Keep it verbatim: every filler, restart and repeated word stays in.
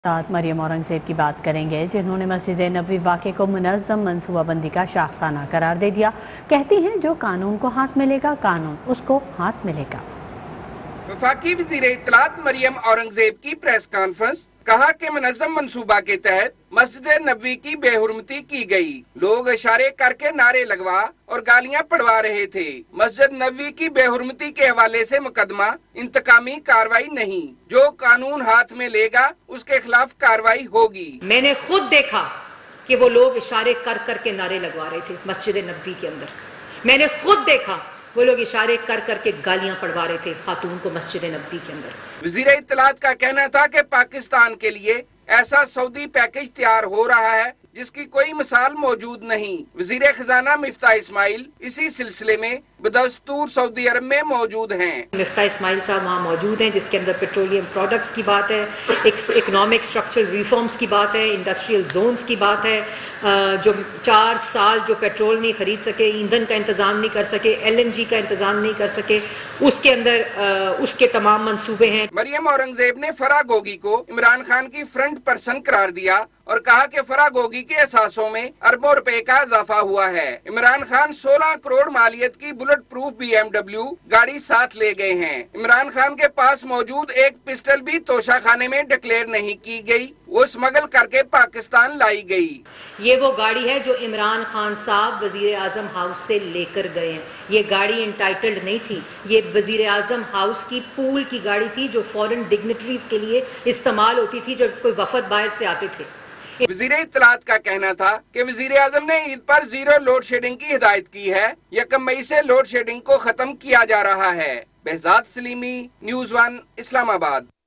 ساتھ مریم اورنگزیب کی بات کریں گے جنہوں نے مسجد نبوی واقعے کو منظم منصوبہ بندی کا شاخسانہ قرار دے دیا۔ کہتی ہیں جو قانون کو ہاتھ ملے گا قانون اس کو ہاتھ ملے گا۔ وفاقی وزیر اطلاعات مریم اورنگزیب کی پریس کانفرنس، کہا کہ منظم منصوبہ کے تحت مسجد نبوی کی بے حرمتی کی گئی، لوگ اشارے کر کے نعرے لگوا اور گالیاں پڑوا رہے تھے۔ مسجد نبوی کی بے حرمتی کے حوالے سے مقدمہ انتقامی کاروائی نہیں، جو قانون ہاتھ میں لے گا اس کے خلاف کاروائی ہوگی۔ میں نے خود دیکھا کہ وہ لوگ اشارے کر کر کے نعرے لگوا رہے تھے مسجد نبوی کے اندر، میں نے خود دیکھا وہ لوگ اشارے کر کر کے گالیاں پڑوا رہے تھے خاتون کو مسجد نبوی کے اندر۔ وزیر اطلاعات کا کہنا تھا کہ پاکستان کے لیے ایسا سعودی پیکج تیار ہو رہا ہے جس کی کوئی مثال موجود نہیں۔ وزیر خزانہ مفتاح اسماعیل اسی سلسلے میں بدستور سعودی عرب میں موجود ہیں۔ مفتاح اسماعیل صاحب وہاں موجود ہیں، جس کے اندر پیٹرولیم پروڈکٹس کی بات ہے، اکنامک اسٹرکچرل ریفارمز کی بات ہے، انڈسٹریل زونز کی بات ہے، جو چار سال جو پیٹرول نہیں خرید سکے، ایندھن کا انتظام نہیں کر سکے، ایل این جی کا انتظام نہیں کر سکے، اس کے اندر اس کے تمام منصوبے ہیں۔ مریم اورنگزیب نے فرح گوگی کو عمران خان کی فرنٹ پرسن قرار دیا اور کہا کہ فرح گوگی کے اثاثوں میں اربوں روپے کا اضافہ ہوا ہے۔ عمران خان سولہ کروڑ مالیت کی bullet proof B M W گاڑی ساتھ لے گئے ہیں۔ عمران خان کے پاس موجود ایک پسٹل بھی توشہ خانے میں ڈکلیئر نہیں کی گئی، وہ اسمگل کر کے پاکستان لائی گئی۔ یہ وہ گاڑی ہے جو عمران خان صاحب وزیر اعظم ہاؤس سے لے کر گئے ہیں۔ یہ گاڑی انٹائٹلڈ نہیں تھی، یہ وزیر اعظم ہاؤس کی پول کی گاڑی تھی جو فورن ڈگنیٹریز کے لیے استعمال ہوتی تھی جب کوئی وفد باہر سے آتے تھے۔ وزیر اطلاعات کا کہنا تھا کہ وزیر اعظم نے عید پر زیرو لوڈ شیڈنگ کی ہدایت کی ہے، یکم مئی سے لوڈ شیڈنگ کو ختم کیا جا رہا ہے۔ بہزاد سلیمی، نیوز ون، اسلام آباد۔